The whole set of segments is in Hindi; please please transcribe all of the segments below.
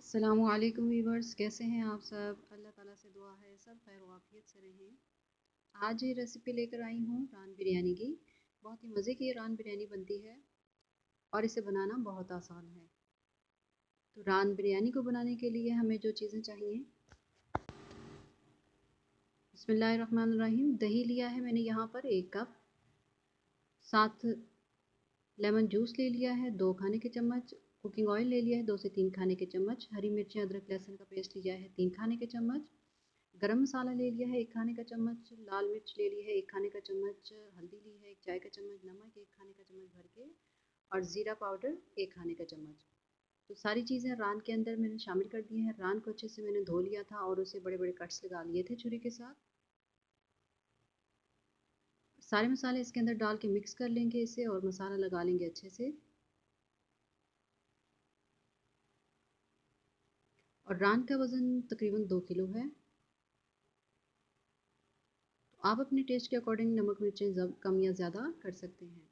अस्सलामुअलैकुम वीवर्स, कैसे हैं आप सब। अल्लाह ताला से दुआ है सब खैर वाफियत से रहें। आज ये रेसिपी लेकर आई हूँ रान बिरयानी की। बहुत ही मज़े की रान बिरयानी बनती है और इसे बनाना बहुत आसान है। तो रान बिरयानी को बनाने के लिए हमें जो चीज़ें चाहिए, बिस्मिल्लाहिर्रहमानिर्रहीम। दही लिया है मैंने यहाँ पर 1 कप, साथ लेमन जूस ले लिया है 2 खाने के चम्मच, कुकिंग ऑयल ले लिया है 2 से 3 खाने के चम्मच, हरी मिर्चें अदरक लहसुन का पेस्ट लिया है 3 खाने के चम्मच, गरम मसाला ले लिया है 1 खाने का चम्मच, लाल मिर्च ले ली है 1 खाने का चम्मच, हल्दी ली है 1 चाय का चम्मच, नमक 1 खाने का चम्मच भर के, और ज़ीरा पाउडर 1 खाने का चम्मच। तो सारी चीज़ें रान के अंदर मैंने शामिल कर दी हैं। रान को अच्छे से मैंने धो लिया था और उसे बड़े बड़े कट्स लगा लिए थे छुरी के साथ। सारे मसाले इसके अंदर डाल के मिक्स कर लेंगे इसे और मसाला लगा लेंगे अच्छे से। और रान का वज़न तकरीबन 2 किलो है। तो आप अपने टेस्ट के अकॉर्डिंग नमक मिर्चें कम या ज़्यादा कर सकते हैं।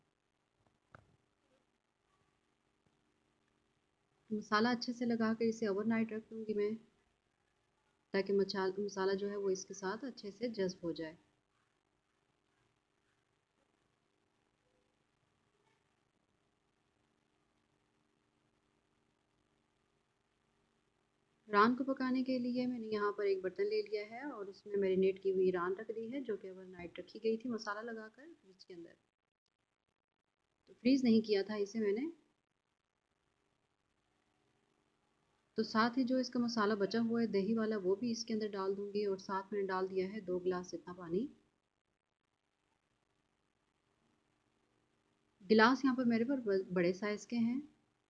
मसाला अच्छे से लगा कर इसे ओवरनाइट रख दूँगी मैं, ताकि मसाला जो है वो इसके साथ अच्छे से जज़्ब हो जाए। रान को पकाने के लिए मैंने यहाँ पर एक बर्तन ले लिया है और उसमें मैरिनेट की हुई रान रख दी है, जो कि ओवरनाइट रखी गई थी मसाला लगाकर फ्रिज के अंदर। तो फ्रीज़ नहीं किया था इसे मैंने। तो साथ ही जो इसका मसाला बचा हुआ है दही वाला, वो भी इसके अंदर डाल दूँगी और साथ मैंने डाल दिया है 2 गिलास इतना पानी। गिलास यहाँ पर मेरे पर बड़े साइज़ के हैं।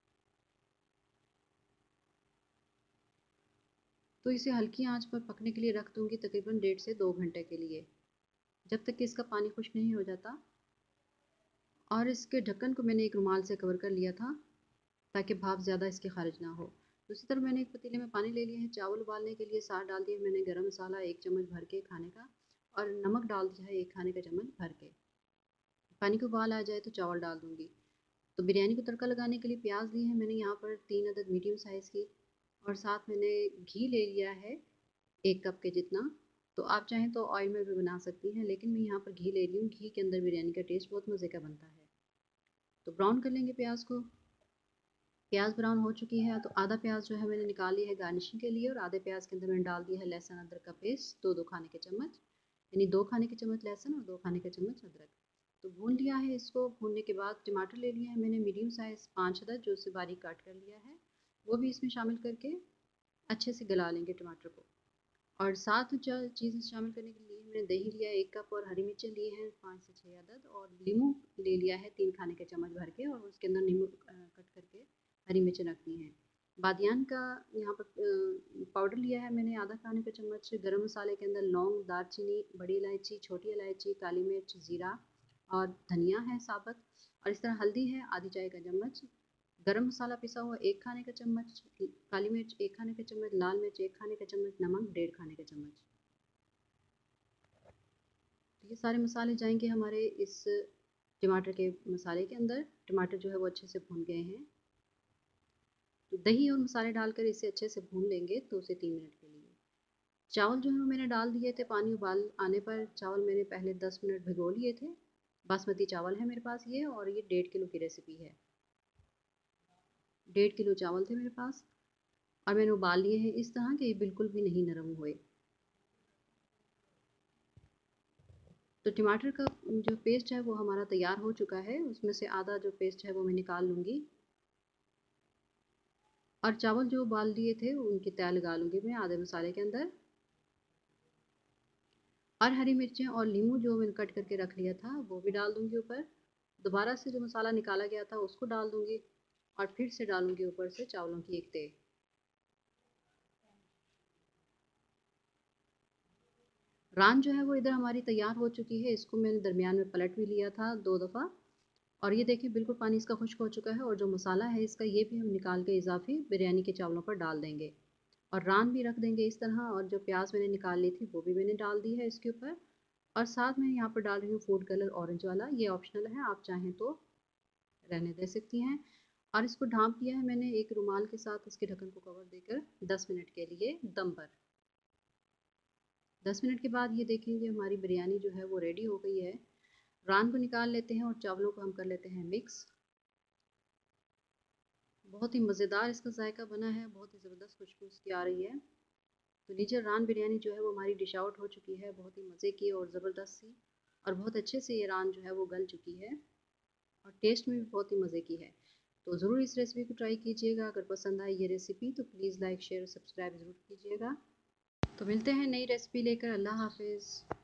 तो इसे हल्की आंच पर पकने के लिए रख दूँगी तकरीबन 1.5 से 2 घंटे के लिए, जब तक कि इसका पानी खुश्क नहीं हो जाता। और इसके ढक्कन को मैंने एक रुमाल से कवर कर लिया था, ताकि भाप ज़्यादा इसकी खारिज ना हो। दूसरी तरफ मैंने एक पतीले में पानी ले लिया है। चावल उबालने के लिए साथ डाल दिया मैंने गरम मसाला 1 चम्मच भर के खाने का, और नमक डाल दिया है 1 खाने का चम्मच भर के। पानी को उबाल आ जाए तो चावल डाल दूँगी। तो बिरयानी को तड़का लगाने के लिए प्याज ली है मैंने यहाँ पर 3 अदद मीडियम साइज़ की, और साथ मैंने घी ले लिया है 1 कप के जितना। तो आप चाहें तो ऑयल में भी बना सकती हैं, लेकिन मैं यहाँ पर घी ले रही हूँ। घी के अंदर बिरयानी का टेस्ट बहुत मज़े का बनता है। तो ब्राउन कर लेंगे प्याज को। प्याज ब्राउन हो चुकी है तो आधा प्याज जो है मैंने निकाल लिया है गार्निशिंग के लिए, और आधे प्याज के अंदर मैंने डाल दिया है लहसुन अदरक का पेस्ट 2 खाने के चम्मच, यानी 2 खाने के चम्मच लहसुन और 2 खाने के चम्मच अदरक। तो भून लिया है इसको। भूनने के बाद टमाटर ले लिया है मैंने मीडियम साइज़ 5 अदद, जो उसे बारीक काट कर लिया है, वो भी इसमें शामिल करके अच्छे से गला लेंगे टमाटर को। और साथ जो चीज़ें शामिल करने के लिए मैंने दही लिया है 1 कप, और हरी मिर्चें लिए हैं 5 से 6 अदद, और नींबू ले लिया है 3 खाने के चम्मच भर के, और उसके अंदर नींबू कट करके हरी मिर्चें रखनी है। बादियान का यहाँ पर पाउडर लिया है मैंने आधा खाने का चम्मच। गरम मसाले के अंदर लौंग, दालचीनी, बड़ी इलायची, छोटी इलायची, काली मिर्च, ज़ीरा और धनिया है साबुत। और इस तरह हल्दी है आधी चाय का चम्मच, गरम मसाला पिसा हुआ 1 खाने का चम्मच, काली मिर्च 1 खाने का चम्मच, लाल मिर्च 1 खाने का चम्मच, नमक 1.5 खाने का चम्मच। तो ये सारे मसाले जाएंगे हमारे इस टमाटर के मसाले के अंदर। टमाटर जो है वो अच्छे से भून गए हैं। तो दही और मसाले डालकर इसे अच्छे से भून लेंगे 2 से 3 मिनट के लिए। चावल जो है वो मैंने डाल दिए थे। पानी उबाल आने पर चावल मैंने पहले 10 मिनट भिगो लिए थे। बासमती चावल है मेरे पास ये, और ये 1.5 किलो की रेसिपी है। 1.5 किलो चावल थे मेरे पास, और मैंने उबाल लिए हैं इस तरह कि ये बिल्कुल भी नहीं नरम हुए। तो टमाटर का जो पेस्ट है वो हमारा तैयार हो चुका है। उसमें से आधा जो पेस्ट है वो मैं निकाल लूँगी, और चावल जो उबाल दिए थे उनकी तय लगा लूँगी मैं आधे मसाले के अंदर। और हरी मिर्चें और नींबू जो मैंने कट करके रख लिया था वो भी डाल दूँगी ऊपर। दोबारा से जो मसाला निकाला गया था उसको डाल दूँगी, और फिर से डालूँगी ऊपर से चावलों की एक तय। रान जो है वो इधर हमारी तैयार हो चुकी है। इसको मैंने दरमियान में पलट भी लिया था 2 दफ़ा, और ये देखिए बिल्कुल पानी इसका खुश्क हो चुका है। और जो मसाला है इसका ये भी हम निकाल के इजाफी बिरयानी के चावलों पर डाल देंगे, और रान भी रख देंगे इस तरह। और जो प्याज मैंने निकाल ली थी वो भी मैंने डाल दी है इसके ऊपर। और साथ में यहाँ पर डाल रही हूँ फूड कलर ऑरेंज वाला, ये ऑप्शनल है, आप चाहें तो रहने दे सकती हैं। और इसको ढाँप दिया है मैंने एक रुमाल के साथ, इसके ढक्कन को कवर देकर 10 मिनट के लिए दम पर। 10 मिनट के बाद ये देखेंगे हमारी बिरयानी जो है वो रेडी हो गई है। रान को निकाल लेते हैं और चावलों को हम कर लेते हैं मिक्स। बहुत ही मज़ेदार इसका जायका बना है, बहुत ही ज़बरदस्त खुशबू इसकी आ रही है। तो लीजिए, रान बिरयानी जो है वो हमारी डिश आउट हो चुकी है, बहुत ही मज़े की और ज़बरदस्त सी, और बहुत अच्छे से ये रान जो है वो गल चुकी है और टेस्ट में भी बहुत ही मज़े की है। तो ज़रूर इस रेसिपी को ट्राई कीजिएगा। अगर पसंद आए ये रेसिपी तो प्लीज़ लाइक शेयर और सब्सक्राइब ज़रूर कीजिएगा। तो मिलते हैं नई रेसिपी लेकर। अल्लाह हाफिज़।